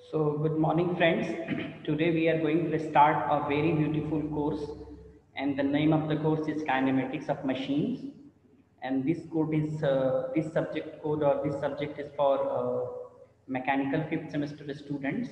So, good morning, friends. Today we are going to start a very beautiful course, and the name of the course is Kinematics of Machines. And this subject code or this subject is for mechanical fifth semester students.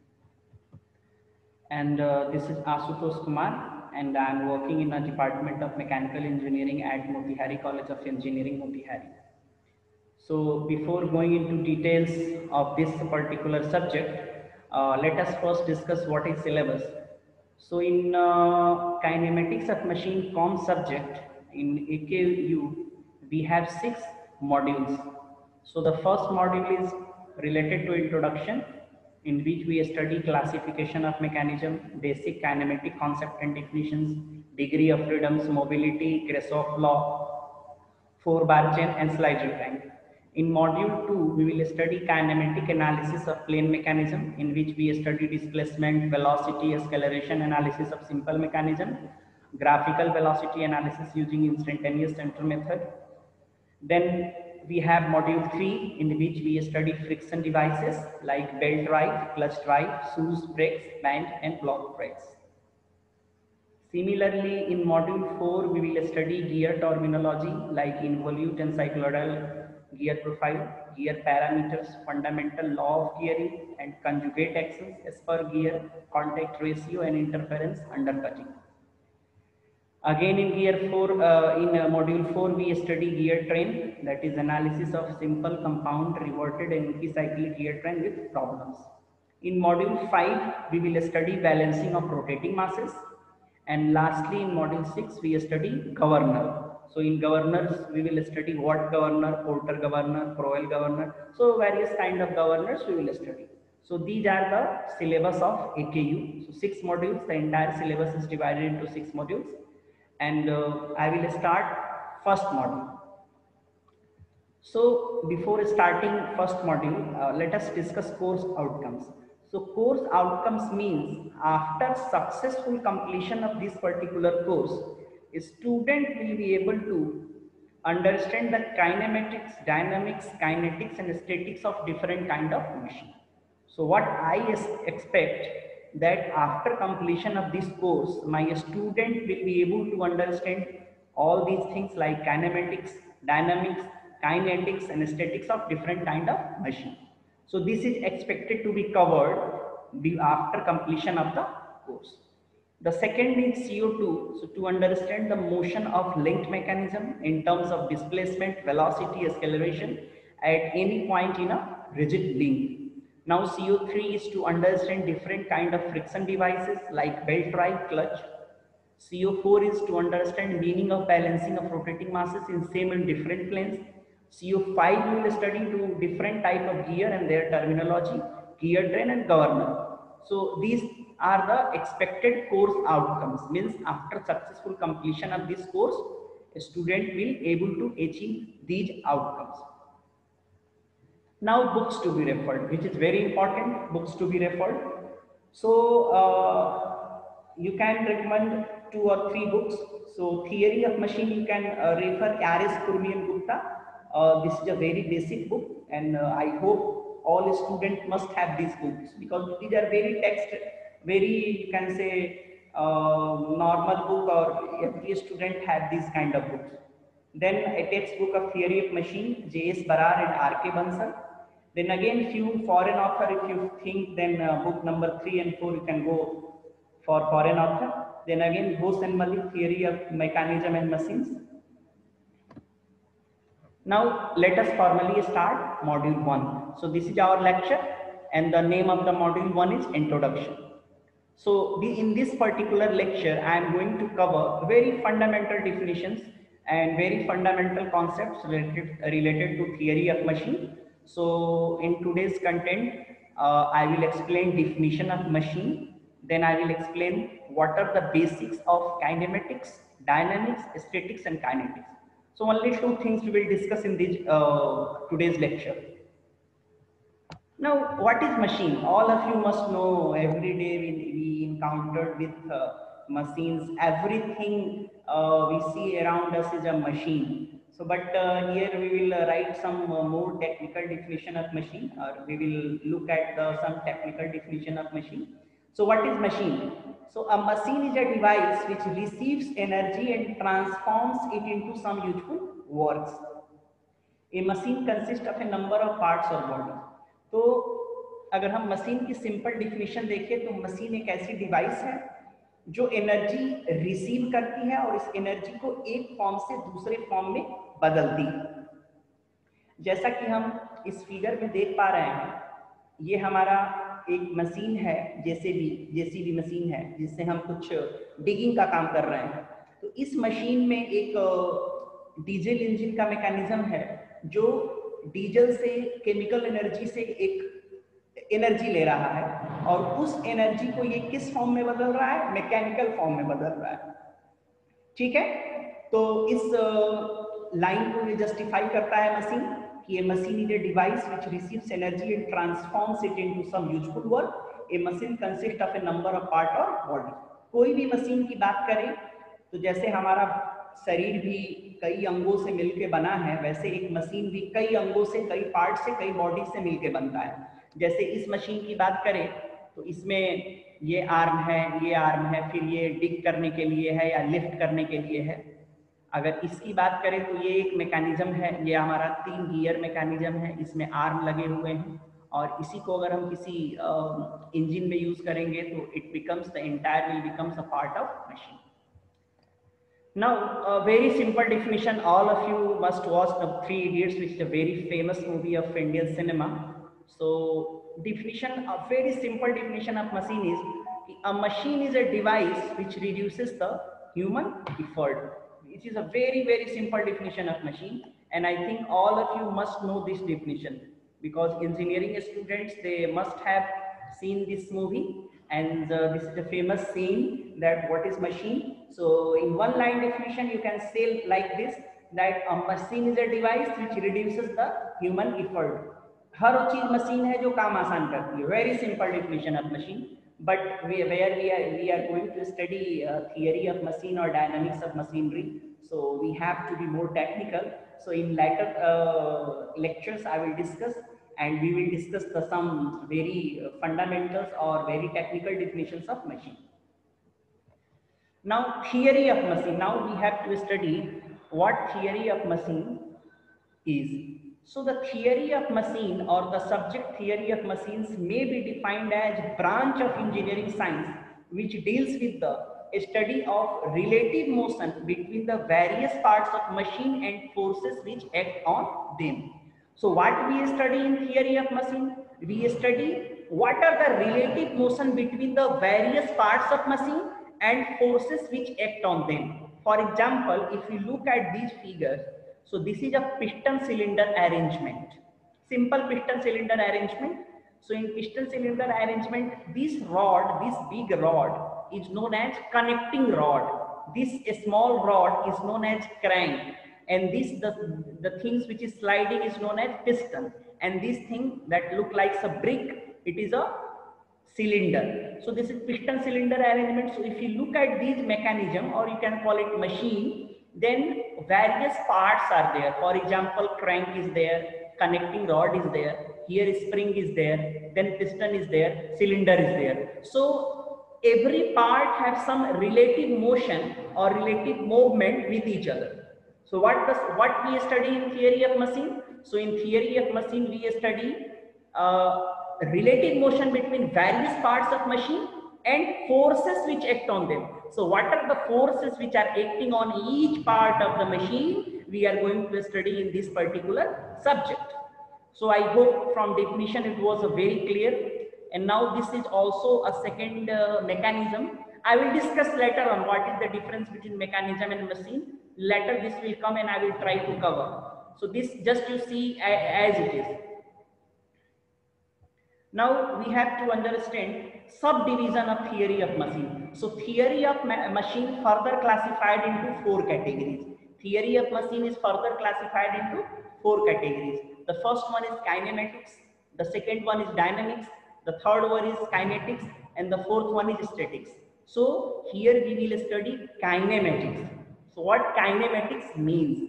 And this is Asutosh Kumar, and I am working in a department of mechanical engineering at Motihari College of Engineering, Motihari. So before going into details of this particular subject, let us first discuss what is syllabus. So in kinematics of machine com subject in AKU, we have 6 modules. So the first module is related to introduction, in which we study classification of mechanism, basic kinematic concept and definitions, degree of freedoms, mobility, Kirchhoff law, 4-bar chain and slider tank. In module 2, we will study kinematic analysis of plane mechanism, in which we study displacement, velocity, acceleration analysis of simple mechanism, graphical velocity analysis using instantaneous center method. Then we have module 3, in which we study friction devices like belt drive, clutch drive, shoes, brakes, band and block brakes. Similarly, in module 4, we will study gear terminology like involute and cycloidal gear profile, gear parameters, fundamental law of gearing, and conjugate actions as per gear, contact ratio, and interference undercutting. Again, in module 4, we study gear train, that is analysis of simple compound reverted and anticyclic gear train with problems. In module 5, we will study balancing of rotating masses. And lastly, in module 6, we study governor. So in governors, we will study Watt governor, Porter governor, Crowell governor. So various kind of governors we will study. So these are the syllabus of AKU. So 6 modules, the entire syllabus is divided into 6 modules. And I will start first module. So before starting first module, let us discuss course outcomes. So course outcomes means after successful completion of this particular course, a student will be able to understand the kinematics, dynamics, kinetics and statics of different kind of machine. So what I expect that after completion of this course, my student will be able to understand all these things like kinematics, dynamics, kinetics and statics of different kind of machine. So this is expected to be covered after completion of the course. The second is CO2. So to understand the motion of linked mechanism in terms of displacement, velocity, acceleration at any point in a rigid link. Now CO3 is to understand different kind of friction devices like belt drive, clutch. CO4 is to understand meaning of balancing of rotating masses in same and different planes. CO5 will study to different type of gear and their terminology, gear train and governor. So these are the expected course outcomes, means after successful completion of this course, a student will able to achieve these outcomes. Now books to be referred, which is very important, books to be referred. So you can recommend 2 or 3 books. So theory of machine, you can refer Aris, Kurmi and Gupta. This is a very basic book, and I hope all students must have these books, because these are very very, you can say, normal book, or every student have these kind of books. Then a textbook of theory of machine, J.S. Barar and R.K. Bansal. Then again few foreign author, if you think, then book number 3 and 4 you can go for foreign author. Then again Bose and Malik, theory of mechanism and machines. Now let us formally start module 1. So this is our lecture, and the name of the module 1 is introduction. So in this particular lecture, I am going to cover very fundamental definitions and very fundamental concepts related to theory of machine. So in today's content, I will explain definition of machine. Then I will explain what are the basics of kinematics, dynamics, statics and kinetics. So only 2 things we will discuss in this today's lecture. Now, what is machine? All of you must know, every day we encountered with machines. Everything we see around us is a machine. So So, but here we will write some more technical definition of machine, or we will look at some technical definition of machine. So, what is machine? So, a machine is a device which receives energy and transforms it into some useful works. A machine consists of a number of parts or body. तो अगर हम machine की simple definition देखें तो machine एक ऐसी device है जो एनर्जी रिसीव करती है और इस एनर्जी को एक फॉर्म से दूसरे फॉर्म में बदलती है। जैसा कि हम इस फिगर में देख पा रहे हैं, ये हमारा एक मशीन है, जेसीबी मशीन है, जिससे हम कुछ डिगिंग का काम कर रहे हैं। तो इस मशीन में एक डीजल इंजन का मैकेनिज्म है जो डीजल से केमिकल एनर्जी से एक एनर्जी ले रहा है और उस एनर्जी को ये किस फॉर्म में बदल रहा है? मैकेनिकल फॉर्म में बदल रहा है। ठीक है, तो इस लाइन को ये जस्टिफाई करता है मशीन कि a machine is a device which receives energy and transforms it into some useful work. A machine consist of a number of part और बॉडी। कोई भी मशीन की बात करें तो जैसे हमारा शरीर भी कई अंगों से मिलकर बना है, वैसे एक मशीन भी कई अंगों से, कई पार्ट से, कई बॉडी से मिलकर बनता है। जैसे इस मशीन की बात करें तो इसमें ये आर्म है, फिर ये डिग करने के लिए है या लिफ्ट करने के लिए है। अगर इसकी बात करें तो ये एक मैकेनिज्म है, ये हमारा 3 गियर मैकेनिज्म है, इसमें आर्म लगे हुए हैं और इसी को अगर हम किसी इंजन में यूज करेंगे तो it becomes the entire will becomes a part of machine. Now, a very simple definition. All of you must watch the Three Idiots, which is a very famous movie of Indian cinema. So, definition, a very simple definition of machine is, a machine is a device which reduces the human effort. It is a very, very simple definition of machine, and I think all of you must know this definition because engineering students, they must have seen this movie, and this is a famous scene that what is machine. So in one line definition you can say like this, that a machine is a device which reduces the human effort. हर चीज machine है जो काम आसान करती है। Very simple definition of machine. But we are going to study theory of machine or dynamics of machinery. So we have to be more technical. So in later lectures I will discuss, and we will discuss some very fundamentals or very technical definitions of machine. Now, theory of machine. Now we have to study what theory of machine is. So the theory of machine or the subject theory of machines may be defined as branch of engineering science which deals with the study of relative motion between the various parts of machine and forces which act on them. So what we study in theory of machine? We study what are the relative motion between the various parts of machine and forces which act on them. For example, if you look at these figures, so this is a piston cylinder arrangement, simple piston cylinder arrangement. So in piston cylinder arrangement, this rod, this big rod is known as connecting rod. This small rod is known as crank, and this the things which is sliding is known as piston, and this thing that look like a brick, it is a cylinder. So this is piston cylinder arrangement. So if you look at these mechanism, or you can call it machine, then various parts are there. For example, crank is there, connecting rod is there, here spring is there, then piston is there, cylinder is there. So every part has some relative motion or relative movement with each other. So what we study in theory of machine? So in theory of machine we study relative motion between various parts of machine and forces which act on them. So what are the forces which are acting on each part of the machine? We are going to study in this particular subject. So I hope from definition it was very clear. And now this is also a second mechanism. I will discuss later on what is the difference between mechanism and machine. Later this will come and I will try to cover. So this just you see as it is. Now we have to understand subdivision of theory of machine. So theory of machine further classified into 4 categories. Theory of machine is further classified into 4 categories. The first one is kinematics, the second one is dynamics, the third one is kinetics, and the fourth one is statics. So here we will study kinematics. So what kinematics means?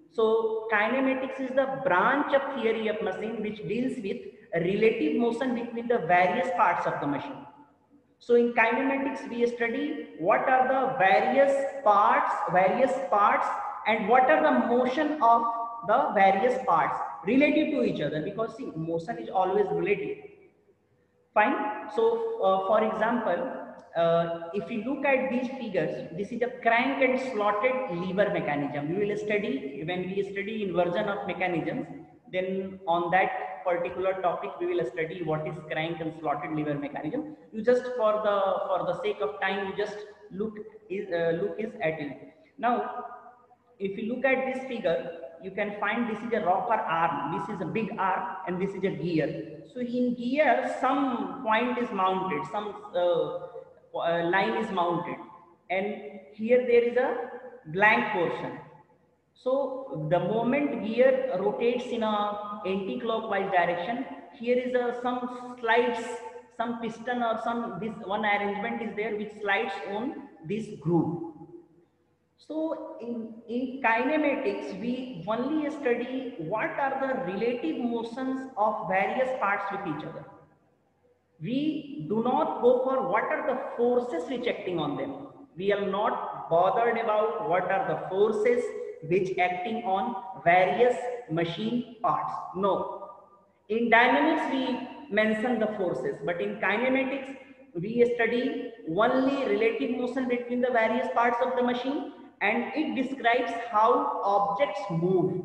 So kinematics is the branch of theory of machine which deals with relative motion between the various parts of the machine. So in kinematics, we study what are the various parts and what are the motion of the various parts relative to each other, because see, motion is always relative. Fine. So, for example, if you look at these figures, this is a crank and slotted lever mechanism. We will study when we study inversion of mechanisms. Then on that particular topic, we will study what is crank and slotted lever mechanism. You just for the sake of time, you just look is at it. Now, if you look at this figure, you can find this is a rocker arm, this is a big arm, and this is a gear. So in gear, some point is mounted, some line is mounted, and here there is a blank portion. So the moment gear rotates in a anti-clockwise direction, here is some slides, some piston or some this one arrangement is there which slides on this groove. So in kinematics, we only study what are the relative motions of various parts with each other. We do not go for what are the forces which acting on them. We are not bothered about what are the forces which acting on various machine parts. No. In dynamics, we mention the forces, but in kinematics, we study only relative motion between the various parts of the machine, and it describes how objects move,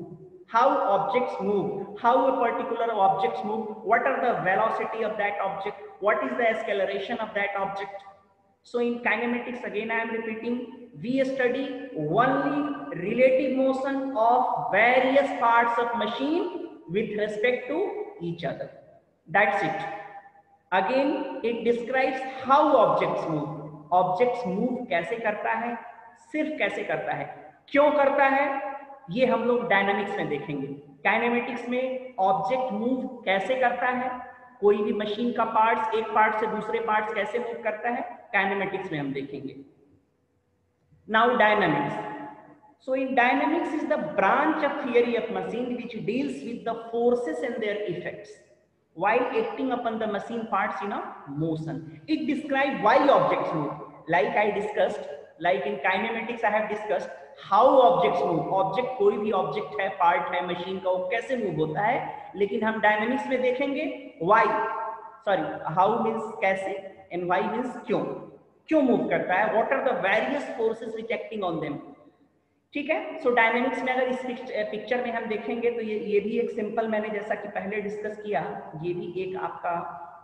how a particular objects move, what are the velocity of that object, what is the acceleration of that object. So in kinematics, again I am repeating, we study only relative motion of various parts of machine with respect to each other. That's it. Again, it describes how objects move. Objects move कैसे करता है, सिर्फ कैसे करता है, क्यों करता है, ये हम लोग डायनामिक्स में देखेंगे. काइनेमेटिक्स में ऑब्जेक्ट मूव कैसे करता है, कोई भी मशीन का पार्ट्स एक पार्ट से दूसरे पार्ट्स कैसे मूव करता है, काइनेमेटिक्स में हम देखेंगे. Now dynamics. So in dynamics is the branch of theory of machine which deals with the forces and their effects while acting upon the machine parts in a motion. It describes why objects move. Like I discussed, like in kinematics I have discussed how objects move. Object कोई भी object है, part है machine का, वो कैसे move होता है, लेकिन हम dynamics में देखेंगे why. Sorry, how means कैसे and why means क्यों move करता है, what are the various forces which acting on them. ठीक है. सो डायनेमिक्स में अगर इस पिक्चर में हम देखेंगे तो ये भी एक सिंपल, मैंने जैसा कि पहले डिस्कस किया, ये भी एक आपका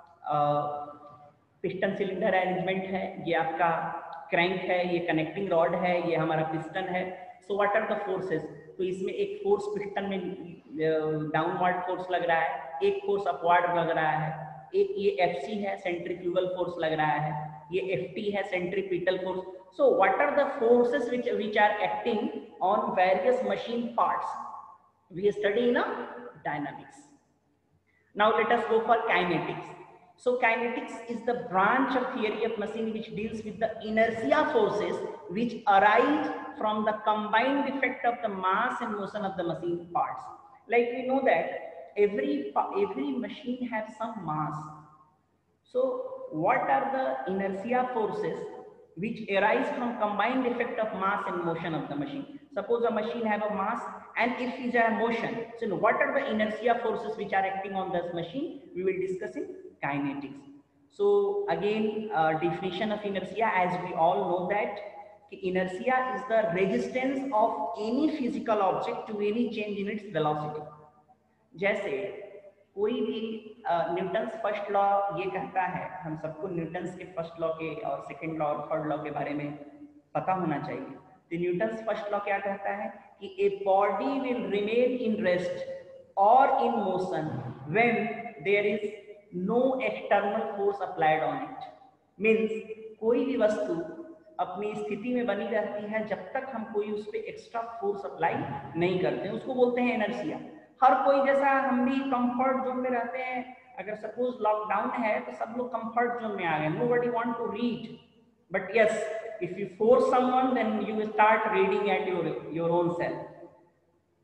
पिस्टन सिलेंडर अरेंजमेंट है, ये आपका क्रैंक है, ये कनेक्टिंग रॉड है, ये हमारा पिस्टन है. So what are the forces. तो इसमें एक फोर्स पिस्टन में डाउनवर्ड फोर्स लग रहा है, एक फोर्स अपवर्ड लग रहा है, एक ये FC है सेंट्रीफ्यूगल फोर्स लग रहा है, ये FT है centripetal force. So what are the forces which are acting on various machine parts? We study in dynamics. Now let us go for kinetics. So kinetics is the branch of theory of machine which deals with the inertia forces which arise from the combined effect of the mass and motion of the machine parts. Like we know that every machine has some mass. So what are the inertia forces which arise from combined effect of mass and motion of the machine? Suppose a machine have a mass and if it is a motion, so what are the inertia forces which are acting on this machine? We will discuss in kinetics. So again, definition of inertia, as we all know that inertia is the resistance of any physical object to any change in its velocity. जैसे कोई भी Newton's first law ये कहता है, हम सबको Newton's के first law के और सेकंड लॉ और थर्ड लॉ के बारे में पता होना चाहिए. तो न्यूटन्स फर्स्ट लॉ क्या कहता है कि a body will remain in rest और in motion when there is no external force applied on it. Means कोई भी वस्तु अपनी स्थिति में बनी रहती है जब तक हम कोई उस पर एक्स्ट्रा फोर्स अप्लाई नहीं करते, उसको बोलते हैं इनर्शिया. हर कोई, जैसा हम भी कंफर्ट जोन में रहते हैं, अगर सपोज लॉकडाउन है तो सब लोग कंफर्ट जोन में आ गए, nobody want to read, but yes if you force someone then you start reading at your own self.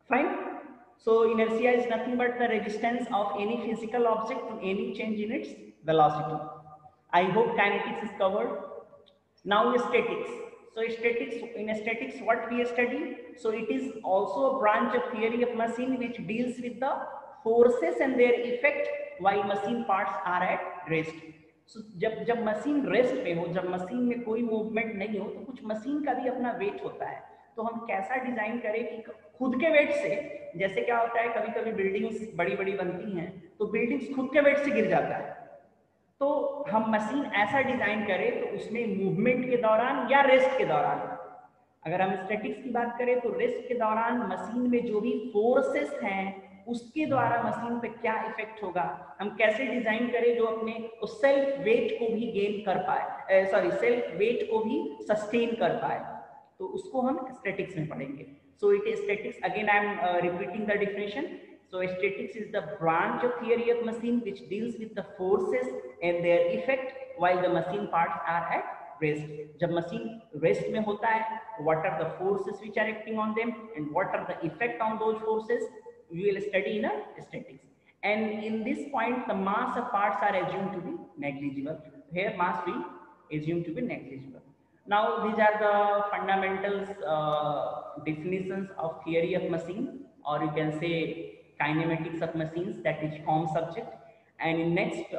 Fine. So inertia is nothing but the resistance of any physical object to any change in its velocity. I hope kinetics is covered. Now statics. So statics, in statics what we study? So it is also a branch of theory of machine which deals with the forces and their effect while machine parts are at rest. So जब जब machine rest पे हो, जब machine में कोई movement नहीं हो, तो कुछ मशीन का भी अपना वेट होता है. तो हम कैसा डिजाइन करें कि खुद के वेट से, जैसे क्या होता है कभी कभी बिल्डिंग्स बड़ी बड़ी बनती हैं तो बिल्डिंग्स खुद के वेट से गिर जाता है, तो हम मशीन ऐसा डिजाइन करें तो उसमें मूवमेंट के दौरान या रेस्ट के दौरान, अगर हम स्टैटिक्स की बात करें तो रेस्ट के दौरान मशीन में जो भी फोर्सेस हैं उसके द्वारा मशीन पे क्या इफेक्ट होगा, हम कैसे डिजाइन करें जो अपने उस सेल्फ वेट को भी गेन कर पाए, सॉरी सेल्फ वेट को भी सस्टेन कर पाए, तो उसको हम स्टैटिक्स में पढ़ेंगे. So it is statics, again I am repeating the definition. So statics is the branch of theory of machine which deals with the forces and their effect while the machine parts are at rest. जब machine rest में होता है, what are the forces which are acting on them and what are the effect on those forces, we will study in a statics. And in this point, the mass of parts are assumed to be negligible. Here, mass will assume to be negligible. Now, these are the fundamentals, definitions of theory of machine, or you can say kinematics of machines, that is form subject. And in next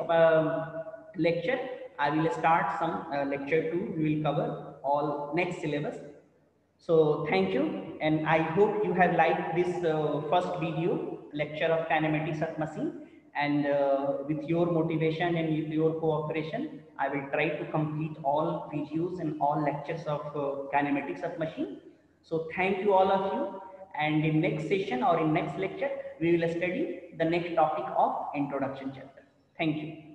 lecture I will start some lecture 2, we will cover all next syllabus. So thank you, and I hope you have liked this first video lecture of kinematics of machine, and with your motivation and with your cooperation I will try to complete all videos and all lectures of kinematics of machine. So thank you all of you, and in next session or in next lecture we will study the next topic of introduction chapter. Thank you.